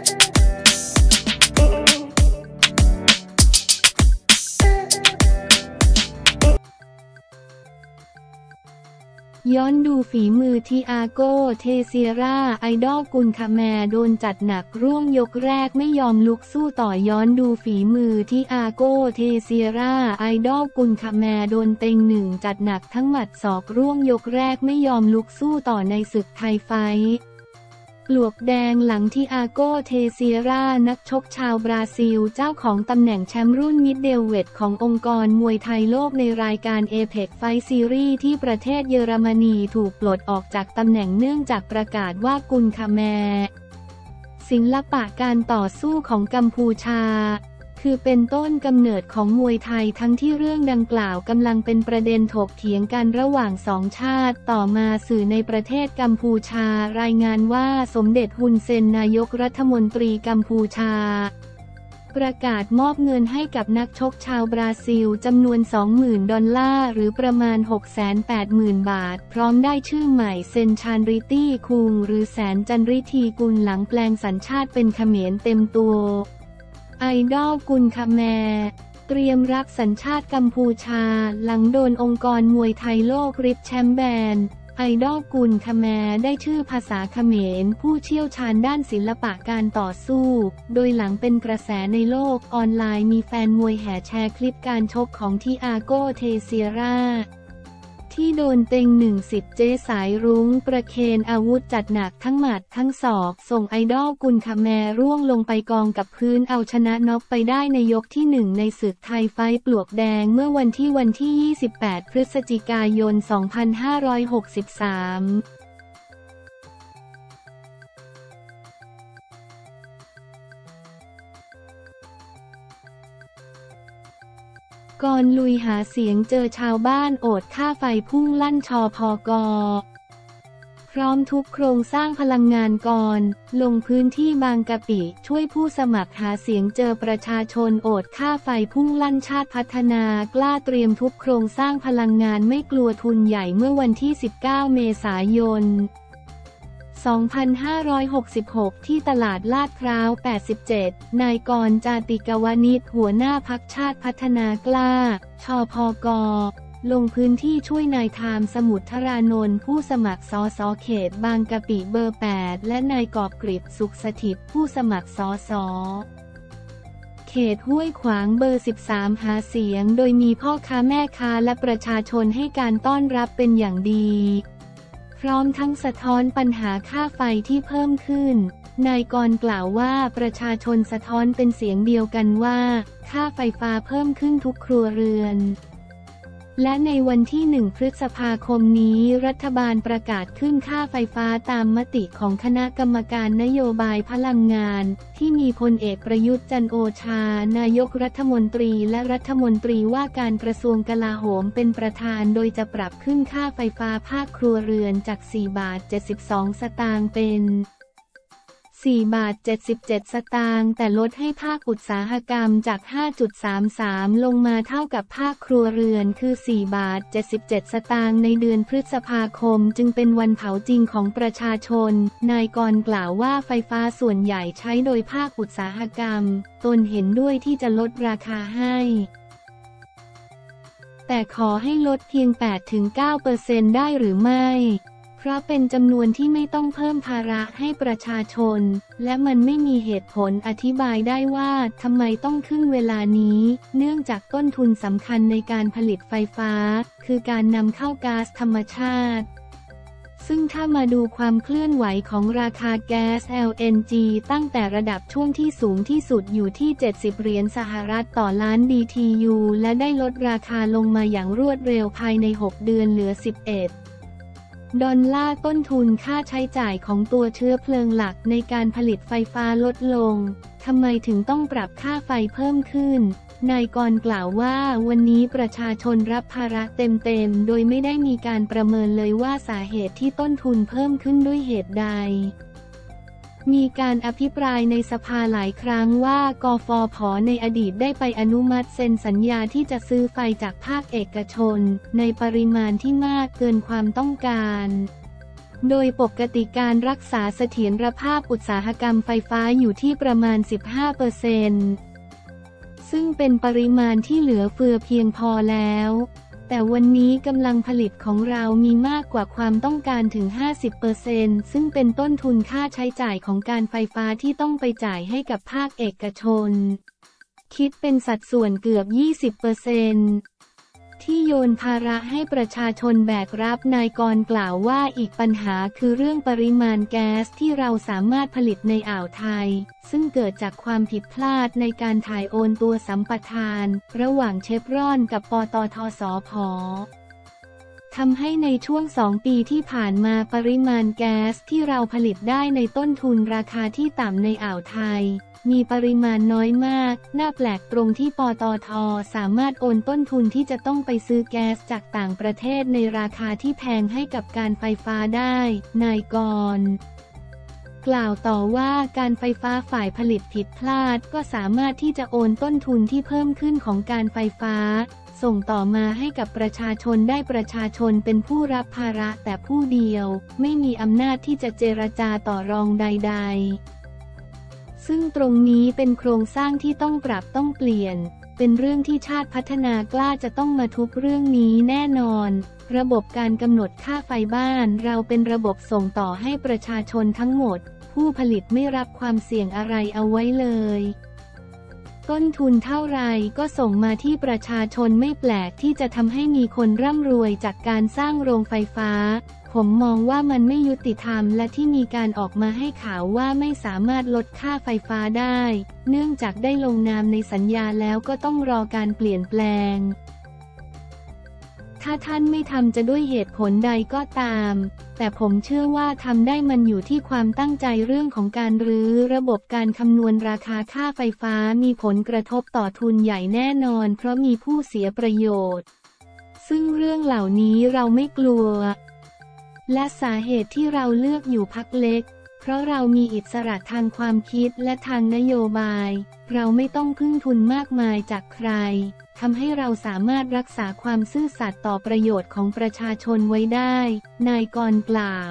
ย้อนดูฝีมือทิอาโก เทเซียร่าไอดอลกุนคาแมโดนจัดหนักร่วงยกแรกไม่ยอมลุกสู้ต่อย้อนดูฝีมือทิอาโก เทเซียร่าไอดอลกุนคาแมโดนเต็งหนึ่งจัดหนักทั้งหมัดศอกร่วงยกแรกไม่ยอมลุกสู้ต่อในศึกไทยไฟท์ปลวกแดงหลังทิอาโก เทเซียร่านักชกชาวบราซิลเจ้าของตำแหน่งแชมป์รุ่นมิดเดลเวทขององค์กรมวยไทยโลกในรายการ APEX Fight Series ที่ประเทศเยอรมนีถูกปลดออกจากตำแหน่งเนื่องจากประกาศว่ากุนคาแมศิลปะการต่อสู้ของกัมพูชาคือเป็นต้นกำเนิดของมวยไทยทั้งที่เรื่องดังกล่าวกำลังเป็นประเด็นถกเถียงกันระหว่างสองชาติต่อมาสื่อในประเทศกัมพูชารายงานว่าสมเด็จฮุนเซนนายกรัฐมนตรีกัมพูชาประกาศมอบเงินให้กับนักชกชาวบราซิลจำนวน $20,000 หรือประมาณ 680,000 บาทพร้อมได้ชื่อใหม่เซนชานริตี้คุงหรือแสนจันริธีกุลหลังแปลงสัญชาติเป็นเขมรเต็มตัวไอดอลกุนคาแมเตรียมรับสัญชาติกัมพูชาหลังโดนองค์กรมวยไทยโลกริบแชมป์แบนไอดอลกุนคาแมได้ชื่อภาษาเขมรผู้เชี่ยวชาญด้านศิลปะการต่อสู้โดยหลังเป็นกระแสในโลกออนไลน์มีแฟนมวยแห่แชร์คลิปการชกของทิอาโก เทเซียร่าที่โดนเต็งหนึ่งสิบเจสายรุ้งประเคนอาวุธจัดหนักทั้งหมัดทั้งศอกส่งไอดอลกุนคาแมร่วงลงไปกองกับพื้นเอาชนะน็อกไปได้ในยกที่1ในศึกไทยไฟท์ปลวกแดงเมื่อวันที่ 28 พฤศจิกายน 2563ก่อนลุยหาเสียงเจอชาวบ้านโอดค่าไฟพุ่งลั่นชพก.พร้อมทุบโครงสร้างพลังงานก่อนลงพื้นที่บางกะปิช่วยผู้สมัครหาเสียงเจอประชาชนโอดค่าไฟพุ่งลั่นชาติพัฒนากล้าเตรียมทุบโครงสร้างพลังงานไม่กลัวทุนใหญ่เมื่อวันที่ 19 เมษายน 2566 ที่ตลาดลาดพร้าว 87 นายกรณ์ จาติกวณิชหัวหน้าพรรคชาติพัฒนากล้า ชพก.ลงพื้นที่ช่วยนายไทม์สมุทรธารานนท์ผู้สมัครสสเขตบางกะปิเบอร์ 8 และนายกอบกฤษสุขสถิตผู้สมัครสสเขตห้วยขวางเบอร์ 13 หาเสียงโดยมีพ่อค้าแม่ค้าและประชาชนให้การต้อนรับเป็นอย่างดีพร้อมทั้งสะท้อนปัญหาค่าไฟที่เพิ่มขึ้นนายกรณ์กล่าวว่าประชาชนสะท้อนเป็นเสียงเดียวกันว่าค่าไฟฟ้าเพิ่มขึ้นทุกครัวเรือนและในวันที่ 1 พฤษภาคมนี้รัฐบาลประกาศขึ้นค่าไฟฟ้าตามมติของคณะกรรมการนโยบายพลังงานที่มีพลเอกประยุทธ์จันทร์โอชานายกรัฐมนตรีและรัฐมนตรีว่าการกระทรวงกลาโหมเป็นประธานโดยจะปรับขึ้นค่าไฟฟ้าภาคครัวเรือนจาก4.72 บาทเป็น4.77 บาทแต่ลดให้ภาคอุตสาหกรรมจาก 5.33 ลงมาเท่ากับภาคครัวเรือนคือ4.77 บาทในเดือนพฤษภาคมจึงเป็นวันเผาจริงของประชาชนนายกรณ์กล่าวว่าไฟฟ้าส่วนใหญ่ใช้โดยภาคอุตสาหกรรมตนเห็นด้วยที่จะลดราคาให้แต่ขอให้ลดเพียง 8-9% ได้หรือไม่เพราะเป็นจำนวนที่ไม่ต้องเพิ่มภาระให้ประชาชนและมันไม่มีเหตุผลอธิบายได้ว่าทำไมต้องขึ้นเวลานี้เนื่องจากต้นทุนสำคัญในการผลิตไฟฟ้าคือการนำเข้าก๊าซธรรมชาติซึ่งถ้ามาดูความเคลื่อนไหวของราคาแก๊ส LNG ตั้งแต่ระดับช่วงที่สูงที่สุดอยู่ที่$70ต่อล้าน BTU และได้ลดราคาลงมาอย่างรวดเร็วภายใน6เดือนเหลือ$11ต้นทุนค่าใช้จ่ายของตัวเชื้อเพลิงหลักในการผลิตไฟฟ้าลดลงทำไมถึงต้องปรับค่าไฟเพิ่มขึ้นนายกรณ์กล่าวว่าวันนี้ประชาชนรับภาระเต็มโดยไม่ได้มีการประเมินเลยว่าสาเหตุที่ต้นทุนเพิ่มขึ้นด้วยเหตุใดมีการอภิปรายในสภาหลายครั้งว่ากฟผ.ในอดีตได้ไปอนุมัติเซ็นสัญญาที่จะซื้อไฟจากภาคเอกชนในปริมาณที่มากเกินความต้องการโดยปกติการรักษาเสถียรภาพอุตสาหกรรมไฟฟ้าอยู่ที่ประมาณ 15%ซึ่งเป็นปริมาณที่เหลือเฟือเพียงพอแล้วแต่วันนี้กำลังผลิตของเรามีมากกว่าความต้องการถึง 50% ซึ่งเป็นต้นทุนค่าใช้จ่ายของการไฟฟ้าที่ต้องไปจ่ายให้กับภาคเอกชนคิดเป็นสัดส่วนเกือบ 20%ที่โยนภาระให้ประชาชนแบกรับนายกรกล่าวว่าอีกปัญหาคือเรื่องปริมาณแก๊สที่เราสามารถผลิตในอ่าวไทยซึ่งเกิดจากความผิดพลาดในการถ่ายโอนตัวสัมปทานระหว่างเชฟรอนกับปตท.สผ.ทำให้ในช่วง2 ปีที่ผ่านมาปริมาณแก๊สที่เราผลิตได้ในต้นทุนราคาที่ต่ำในอ่าวไทยมีปริมาณน้อยมากน่าแปลกตรงที่ปตท.สามารถโอนต้นทุนที่จะต้องไปซื้อแก๊สจากต่างประเทศในราคาที่แพงให้กับการไฟฟ้าได้นายกรกล่าวต่อว่าการไฟฟ้าฝ่ายผลิตผิดพลาดก็สามารถที่จะโอนต้นทุนที่เพิ่มขึ้นของการไฟฟ้าส่งต่อมาให้กับประชาชนได้ประชาชนเป็นผู้รับภาระแต่ผู้เดียวไม่มีอำนาจที่จะเจรจาต่อรองใดๆซึ่งตรงนี้เป็นโครงสร้างที่ต้องปรับต้องเปลี่ยนเป็นเรื่องที่ชาติพัฒนากล้าจะต้องมาทุบเรื่องนี้แน่นอนระบบการกำหนดค่าไฟบ้านเราเป็นระบบส่งต่อให้ประชาชนทั้งหมดผู้ผลิตไม่รับความเสี่ยงอะไรเอาไว้เลยต้นทุนเท่าไรก็ส่งมาที่ประชาชนไม่แปลกที่จะทำให้มีคนร่ำรวยจากการสร้างโรงไฟฟ้าผมมองว่ามันไม่ยุติธรรมและที่มีการออกมาให้ข่าวว่าไม่สามารถลดค่าไฟฟ้าได้เนื่องจากได้ลงนามในสัญญาแล้วก็ต้องรอการเปลี่ยนแปลงถ้าท่านไม่ทำจะด้วยเหตุผลใดก็ตามแต่ผมเชื่อว่าทำได้มันอยู่ที่ความตั้งใจเรื่องของการรื้อระบบการคำนวณราคาค่าไฟฟ้ามีผลกระทบต่อทุนใหญ่แน่นอนเพราะมีผู้เสียประโยชน์ซึ่งเรื่องเหล่านี้เราไม่กลัวและสาเหตุที่เราเลือกอยู่พรรคเล็กเพราะเรามีอิสระทางความคิดและทางนโยบายเราไม่ต้องพึ่งทุนมากมายจากใครทำให้เราสามารถรักษาความซื่อสัตย์ต่อประโยชน์ของประชาชนไว้ได้นายกรกล่าว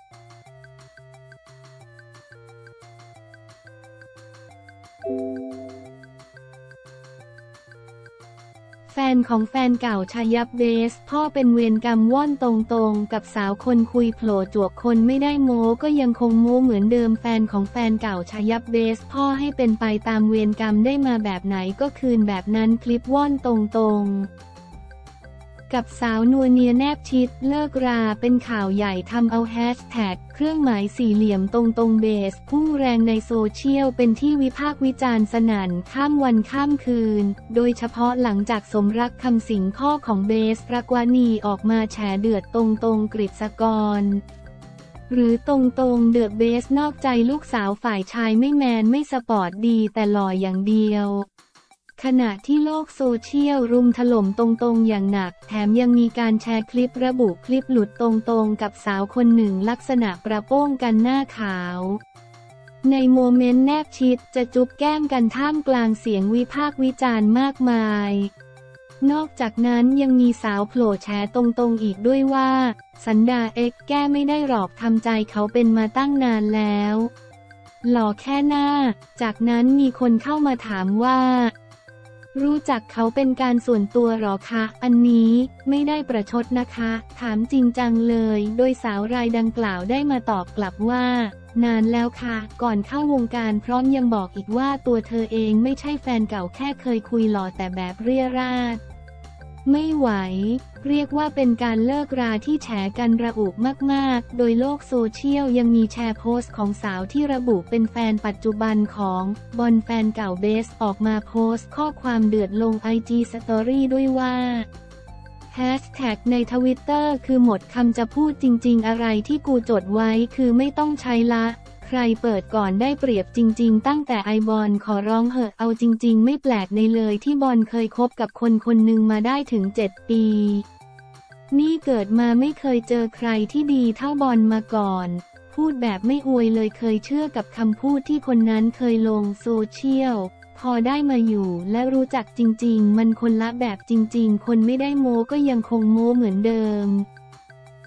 แฟนของแฟนเก่าชายับเบสพ่อเป็นเวรกรรมว่อนตรงๆกับสาวคนคุยโผล่จวกคนไม่ได้โม้ก็ยังคงโม้เหมือนเดิมแฟนของแฟนเก่าชายับเบสพ่อให้เป็นไปตามเวรกรรมได้มาแบบไหนก็คืนแบบนั้นคลิปว่อนตรงๆกับสาวนัวเนียแนบชิดเลิกราเป็นข่าวใหญ่ทำเอาแฮชแท็กเครื่องหมายสี่เหลี่ยมตรงเบสพุ่งแรงในโซเชียลเป็นที่วิพากษ์วิจารณ์สนั่นข้ามวันข้ามคืนโดยเฉพาะหลังจากสมรักคำสิงพ่อของเบสรักวานีออกมาแฉเดือดตรงกฤษกรหรือตรงเดือดเบสนอกใจลูกสาวฝ่ายชายไม่แมนไม่สปอร์ตดีแต่หล่ออย่างเดียวขณะที่โลกโซเชียลรุมถล่มตรงอย่างหนักแถมยังมีการแชร์คลิประบุคลิปหลุดตรงกับสาวคนหนึ่งลักษณะประโป้งกันหน้าขาวในโมเมนต์แนบชิดจะจุ๊บแก้มกันท่ามกลางเสียงวิพากษ์วิจารณ์มากมายนอกจากนั้นยังมีสาวโผล่แฉตรงอีกด้วยว่าสันดาแก้ไม่ได้หรอกทำใจเขาเป็นมาตั้งนานแล้วหล่อแค่หน้าจากนั้นมีคนเข้ามาถามว่ารู้จักเขาเป็นการส่วนตัวหรอคะอันนี้ไม่ได้ประชดนะคะถามจริงจังเลยโดยสาวรายดังกล่าวได้มาตอบกลับว่านานแล้วค่ะก่อนเข้าวงการพร้อมยังบอกอีกว่าตัวเธอเองไม่ใช่แฟนเก่าแค่เคยคุยหล่อแต่แบบเรี่ยราดไม่ไหวเรียกว่าเป็นการเลิกราที่แฉกันระอุมากๆโดยโลกโซเชียลยังมีแชร์โพสต์ของสาวที่ระบุเป็นแฟนปัจจุบันของบอนแฟนเก่าเบสออกมาโพสต์ข้อความเดือดลง IG Story ด้วยว่าแฮชแท็กในทวิตเตอร์คือหมดคำจะพูดจริงๆอะไรที่กูจดไว้คือไม่ต้องใช้ละใครเปิดก่อนได้เปรียบจริงๆตั้งแต่ไอบอลขอร้องเหอะเอาจริงๆไม่แปลกในเลยที่บอลเคยคบกับคนหนึ่งมาได้ถึง7 ปีนี่เกิดมาไม่เคยเจอใครที่ดีเท่าบอลมาก่อนพูดแบบไม่อวยเลยเคยเชื่อกับคำพูดที่คนนั้นเคยลงโซเชียลพอได้มาอยู่และรู้จักจริงๆมันคนละแบบจริงๆคนไม่ได้โม้ก็ยังคงโม้เหมือนเดิม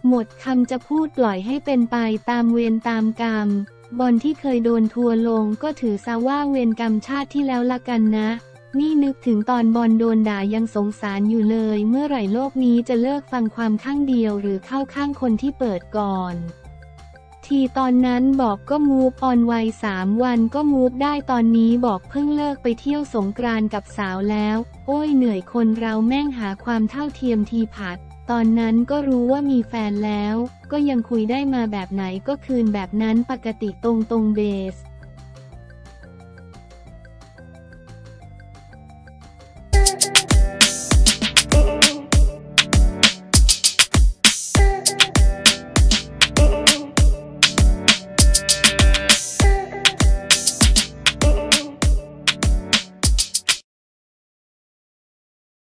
หมดคำจะพูดปล่อยให้เป็นไปตามเวรตามกรรมบอลที่เคยโดนทัวร์ลงก็ถือซะว่าเวรกรรมชาติที่แล้วละกันนะนี่นึกถึงตอนบอลโดนด่ายังสงสารอยู่เลยเมื่อไหร่โลกนี้จะเลิกฟังความข้างเดียวหรือเข้าข้างคนที่เปิดก่อนทีตอนนั้นบอกก็มูฟออนไว3 วันก็มูฟได้ตอนนี้บอกเพิ่งเลิกไปเที่ยวสงกรานต์กับสาวแล้วโอ้ยเหนื่อยคนเราแม่งหาความเท่าเทียมทีผัดตอนนั้นก็รู้ว่ามีแฟนแล้วก็ยังคุยได้มาแบบไหนก็คืนแบบนั้นปกติตรงเบส